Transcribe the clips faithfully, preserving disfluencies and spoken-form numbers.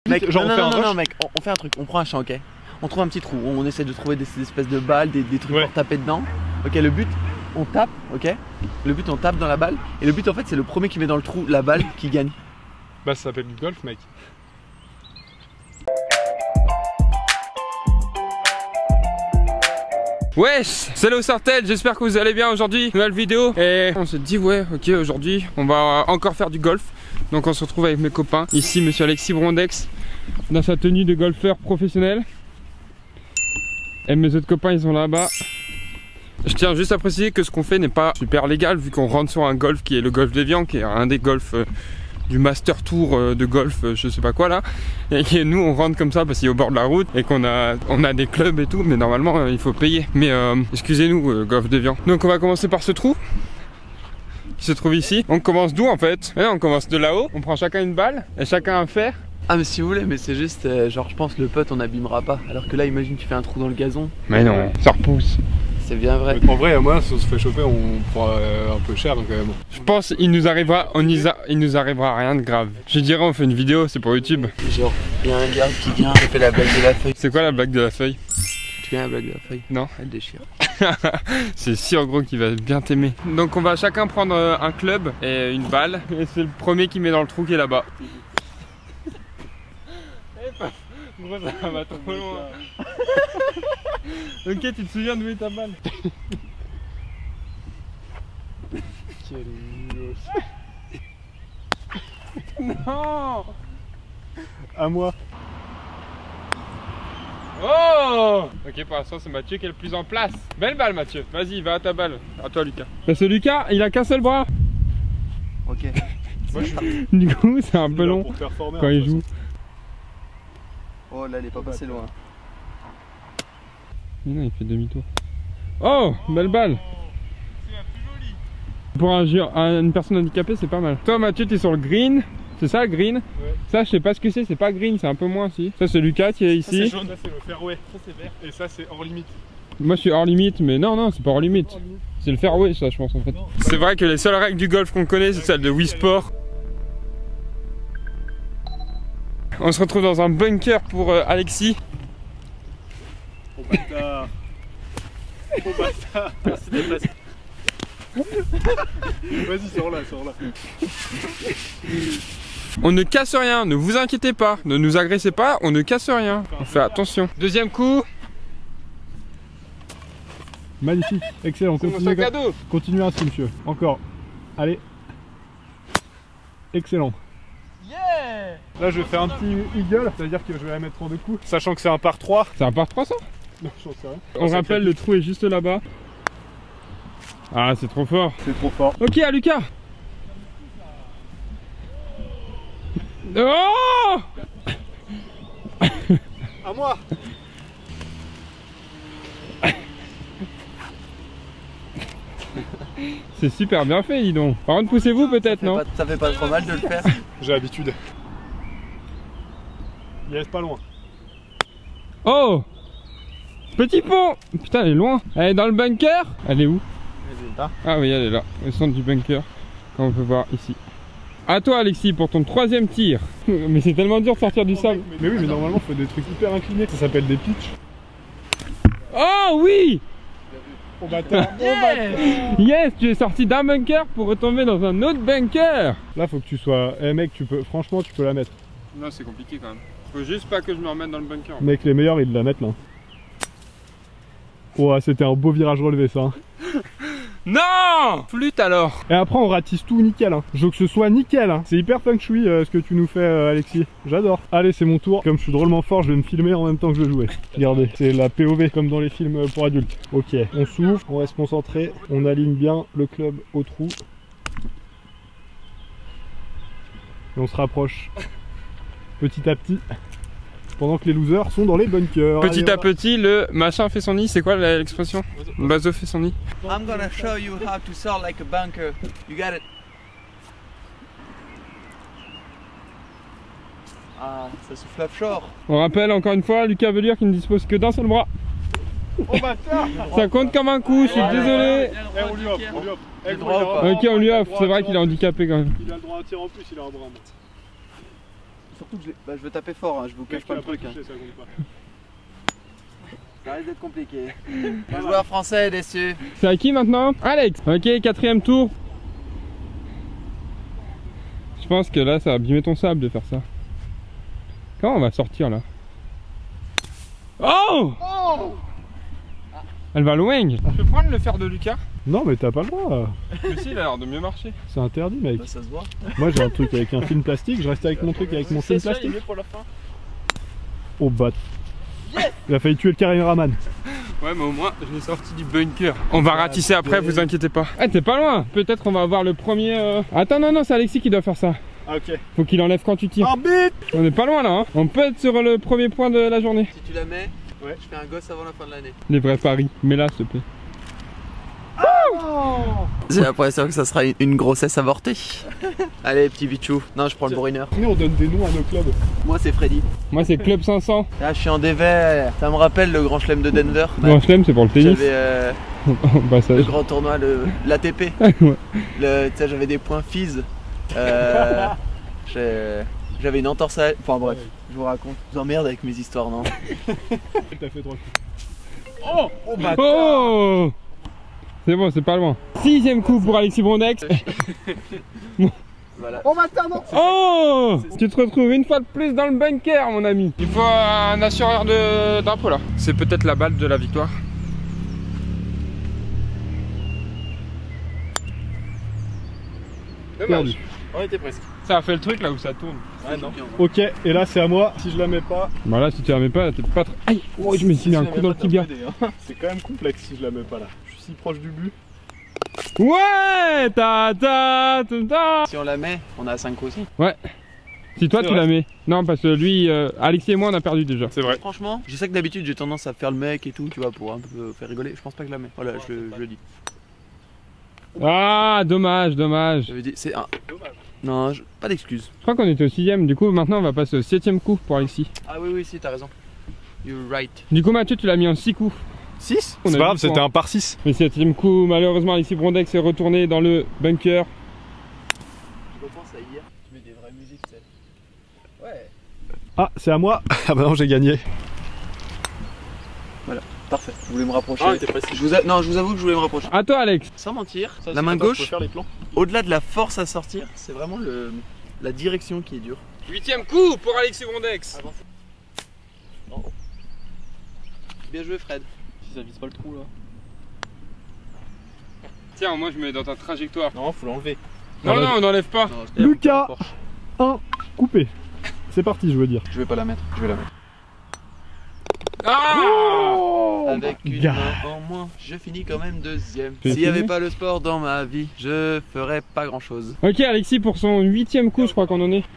Mec, genre non, on fait non, un non, rush. non, mec, on, on fait un truc, on prend un champ, ok. On trouve un petit trou, on essaie de trouver des, des espèces de balles, des, des trucs Ouais. pour taper dedans. Ok, le but, on tape, ok. Le but, on tape dans la balle. Et le but, en fait, c'est le premier qui met dans le trou la balle qui gagne. Bah ça s'appelle du golf, mec. Wesh, salut Sartel, j'espère que vous allez bien aujourd'hui, nouvelle vidéo. Et on s'est dit ouais, ok, aujourd'hui on va encore faire du golf. Donc on se retrouve avec mes copains. Ici monsieur Alexis Brondex dans sa tenue de golfeur professionnel. Et mes autres copains ils sont là-bas. Je tiens juste à préciser que ce qu'on fait n'est pas super légal vu qu'on rentre sur un golf qui est le golf d'Evian, qui est un des golfs euh, du Master Tour euh, de golf, euh, je sais pas quoi là. Et que nous on rentre comme ça parce qu'il est au bord de la route et qu'on a, on a des clubs et tout, mais normalement euh, il faut payer. Mais euh, excusez-nous euh, golf d'Evian. Donc on va commencer par ce trou qui se trouve ici. On commence d'où en fait? Et on commence de là-haut, on prend chacun une balle et chacun un fer. Ah, mais si vous voulez, mais c'est juste, euh, genre, je pense le putt on abîmera pas. Alors que là, imagine, tu fais un trou dans le gazon. Mais non, ça repousse. C'est bien vrai. En vrai, moi, si on se fait choper, on prend euh, un peu cher quand même. Je pense il nous arrivera, on y a, il nous arrivera rien de grave. Je dirais on fait une vidéo, c'est pour YouTube. Genre, il y a un gars qui vient, il fait la blague de la feuille. C'est quoi la blague de la feuille? Tu connais la blague de la feuille? Non. Elle déchire. C'est sûr gros qu'il va bien t'aimer. Donc on va chacun prendre euh, un club et une balle. Et c'est le premier qui met dans le trou qui est là-bas. Gros ça va trop loin. Ok, tu te souviens d'où est ta balle? Quel nulos. Non. À moi. Oh. Ok, pour l'instant c'est Mathieu qui est le plus en place. Belle balle Mathieu, vas-y va à ta balle. À toi Lucas. Parce que Lucas il a qu'un seul bras. Ok. Moi, je suis Du coup c'est un peu là long pour performer, quand hein, il de toute joue. façon. Oh là, il est pas passé loin. Mais non, il fait demi-tour. Oh, belle balle. Pour un, un, une personne handicapée, c'est pas mal. Toi, Mathieu, t'es sur le green. C'est ça, green? Ouais. Ça, je sais pas ce que c'est. C'est pas green, c'est un peu moins, si. Ça, c'est Lucas qui est Ça, c'est ici. jaune, ça c'est le fairway. Ça c'est vert. Et ça c'est hors limite. Moi, je suis hors limite, mais non, non, c'est pas hors limite. C'est le fairway, ça, je pense, en fait. C'est vrai que les seules règles du golf qu'on connaît, c'est celle de Wii Sport. On se retrouve dans un bunker pour euh, Alexis. Oh bâtard. Oh bâtard. Merci d'être passé. Vas-y, sors là, sors là. On ne casse rien, ne vous inquiétez pas, ne nous agressez pas, on ne casse rien. On fait attention. Deuxième coup. Magnifique, excellent. C'est mon Continuez, sac à dos. continuez ainsi, monsieur. Encore. Allez. Excellent. Yeah. Là, je vais faire un petit eagle, c'est-à-dire que je vais la mettre en deux coups. Sachant que c'est un par trois. C'est un par trois ça? Non, j'en sais rien. On rappelle, le trou est juste là-bas. Ah, c'est trop fort. C'est trop fort. Ok, à Lucas. Oh. À moi. C'est super bien fait, dis donc. Par contre, poussez-vous peut-être, non? Pas- Ça fait pas trop mal de le faire. J'ai l'habitude. Yes, pas loin. Oh. Petit pont. Putain, elle est loin. Elle est dans le bunker. Elle est où? Ah oui, elle est là, au centre du bunker, comme on peut voir ici. À toi Alexis pour ton troisième tir. Mais c'est tellement dur de sortir du sable. Mais oui, mais normalement, il faut des trucs hyper inclinés. Ça s'appelle des pitchs. Oh oui. Oh bâtard. Yeah. Yes, tu es sorti d'un bunker pour retomber dans un autre bunker. Là, faut que tu sois. Eh mec, tu peux. Franchement, tu peux la mettre. Non, c'est compliqué quand même. Faut juste pas que je me remette dans le bunker. Mec, les meilleurs, ils la mettent là. Oh, c'était un beau virage relevé ça. Hein. Non. Flûte alors. Et après, on ratisse tout nickel. Hein. Je veux que ce soit nickel. Hein. C'est hyper feng shui euh, ce que tu nous fais, euh, Alexis. J'adore. Allez, c'est mon tour. Comme je suis drôlement fort, je vais me filmer en même temps que je vais jouer. Regardez, c'est la P O V comme dans les films pour adultes. Ok, on s'ouvre, on reste concentré. On aligne bien le club au trou. Et on se rapproche petit à petit. Pendant que les losers sont dans les bunkers. Petit Allez, à petit, le machin fait son nid. C'est quoi l'expression? Bazo fait son nid. I'm gonna show you how to sound like a bunker. You got it. Ah, ça souffle offshore. On rappelle encore une fois, Lucas veut dire qu'il ne dispose que d'un seul bras. Oh bâtard. Ça compte comme un coup, je suis désolé. Eh, on lui offre, on lui offre. Eh, Le gros, droit il a ou un pas Ok, on lui offre, c'est vrai qu'il est handicapé quand même. Il a le droit à un tir en plus, il a un bras. Surtout que je, bah, je veux taper fort, hein, je vous cache pas le truc. Hein. Ça, compte pas. Ça risque d'être compliqué. Un joueur français est déçu. C'est à qui maintenant? Alex. Ok, quatrième tour. Je pense que là ça va abîmer ton sable de faire ça. Comment on va sortir là? Oh, Oh, elle va loin. Je peux prendre le fer de Lucas? Non, mais t'as pas le droit. Mais si, il a l'air de mieux marcher. C'est interdit, mec. bah, ça se voit. Moi, j'ai un truc avec un film plastique. Je reste avec mon truc avec mon film plastique. Pour la fin. Oh, bat. Il a failli tuer le caméraman. Ouais, mais au moins je l'ai sorti du bunker. On va ratisser après, vous inquiétez pas. Ah, t'es pas loin. Peut-être on va avoir le premier. Euh... Attends, non, non, c'est Alexis qui doit faire ça. Ah, ok. Faut qu'il enlève quand tu tires. Arbitre. On est pas loin là, hein. On peut être sur le premier point de la journée. Si tu la mets, ouais, je fais un gosse avant la fin de l'année. Les vrais paris. Mais là, s'il te plaît. J'ai l'impression que ça sera une grossesse avortée. Allez, petit bichou. Non, je prends le bourrineur. Nous, on donne des noms à nos clubs. Moi, c'est Freddy. Moi, c'est Club cinq cents. Là, je suis en dévers. Ça me rappelle le grand chelem de Denver. Grand chelem, c'est pour le tennis. J'avais euh, Au le passage. grand tournoi, l'A T P. Ouais. Le, tu sais, j'avais des points Fizz. Euh, j'ai- J'avais une entorse à... Enfin bref, je vous raconte. Je vous emmerde avec mes histoires, non? T'as fait trois coups. Oh, oh bah. Oh, c'est bon, c'est pas loin. Sixième coup pour Alexis Brondex. Voilà. Oh, bâtard, non. Oh, tu te retrouves une fois de plus dans le bunker, mon ami. Il faut un assureur de- d'impôt là. C'est peut-être la balle de la victoire. Perdu. On était presque. Ça a fait le truc là où ça tourne. Ouais, non. Ok, et là, c'est à moi. Si je la mets pas, Bah là, si tu la mets pas, t'es pas très. Aïe, oh, je me suis mis un coup dans le tibia. c'est quand même complexe si je la mets pas là. Je suis si proche du but. Ouais, ta ta ta ta. Si on la met, on a à cinq aussi. Ouais. Si toi C'est tu vrai. la mets. Non, parce que lui, euh, Alexis et moi, on a perdu déjà. C'est vrai. Franchement, je sais que d'habitude j'ai tendance à faire le mec et tout, tu vois, pour un peu faire rigoler. Je pense pas que je la mets. Voilà, je, le- je le dis. Ah, dommage, dommage. Je veux dire, c'est un. Non, je- pas d'excuses. Je crois qu'on était au sixième. Du coup, maintenant, on va passer au septième coup pour Alexis. Ah oui, oui, si, t'as raison. You're right. Du coup, Mathieu, tu l'as mis en six coups. six On a C'est dix pas grave, c'était points. un par six. Le septième coup, malheureusement, Alexis Brondex est retourné dans le bunker. Je repense à hier, tu mets des vraies musiques, tu sais. Ouais. Ah, c'est à moi. Ah bah non, j'ai gagné. Parfait. Vous voulez me rapprocher? Ah, t'es précis. je vous a- Non, je vous avoue que je voulais me rapprocher. À toi, Alex. Sans mentir, Ça, la c'est main pas grave, gauche, je peux faire les plans. au-delà de la force à sortir, c'est vraiment le... la direction qui est dure. Huitième coup pour Alexis Brondex. Bien joué, Fred. Si ça vise pas le trou là. Tiens, moi, je me mets dans ta trajectoire. Non, faut l'enlever. Non, Ah, non, on n'enlève pas. Non, je- Lucas, un coupé. C'est parti, je veux dire. Je vais pas la mettre, je vais la mettre. Ah, Avec une gars. main en moins, je finis quand même deuxième. Tu S'il n'y finis avait pas le sport dans ma vie, je ferais pas grand chose. Ok, Alexis, pour son huitième coup, je crois qu'on en est.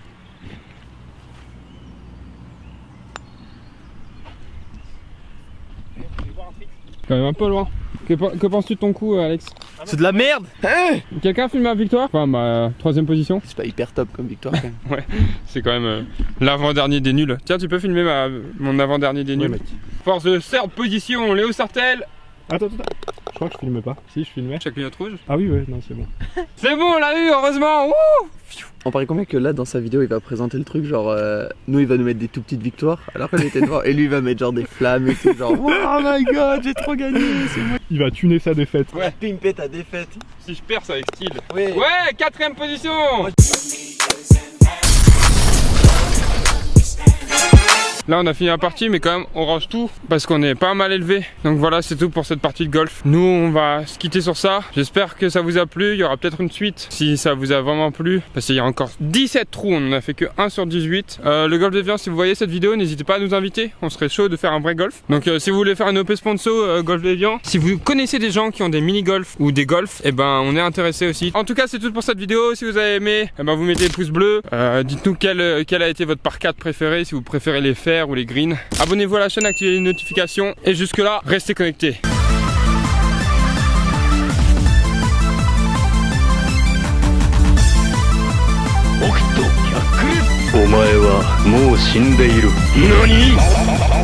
Quand même un peu loin. Que, que penses-tu de ton coup, Alex? C'est de la merde. Quelqu'un filme ma victoire? Enfin, ma troisième position. C'est pas hyper top comme victoire quand même. C'est quand même euh, l'avant-dernier des nuls. Tiens, tu peux filmer ma, mon avant-dernier des Ouais, nuls. mec. Force de third position, Léo Sartel. Attends, attends, attends. Je crois que je filme pas. Si, je filmais. Chaque clignote rouge. Ah oui, ouais, non, c'est bon. C'est bon, on l'a eu, heureusement. Wouh. On paraît combien que là dans sa vidéo il va présenter le truc genre euh, nous il va nous mettre des tout petites victoires alors qu'on était devant et lui il va mettre genre des flammes et tout genre oh my god j'ai trop gagné c'est moi Il va tuner sa défaite. qui a pimpé ta défaite. Si je perds, c'est avec style. Oui. Ouais, quatrième position. Là on a fini la partie mais quand même on range tout parce qu'on est pas mal élevé. Donc voilà, c'est tout pour cette partie de golf. Nous on va se quitter sur ça. J'espère que ça vous a plu. Il y aura peut-être une suite si ça vous a vraiment plu. Parce qu'il y a encore dix-sept trous, on en a fait que un sur dix-huit. Euh, le golf d'Evian, si vous voyez cette vidéo, n'hésitez pas à nous inviter. On serait chaud de faire un vrai golf. Donc euh, si vous voulez faire un O P sponsor euh, golf d'Evian, si vous connaissez des gens qui ont des mini-golf ou des golfs, et ben on est intéressé aussi. En tout cas c'est tout pour cette vidéo. Si vous avez aimé, eh ben, vous mettez le pouce bleu. Euh, Dites-nous quel, quel a été votre par quatre préféré, si vous préférez les fers ou les greens. Abonnez-vous à la chaîne, activez les notifications et jusque là, restez connectés. お前はもう死んでいる。何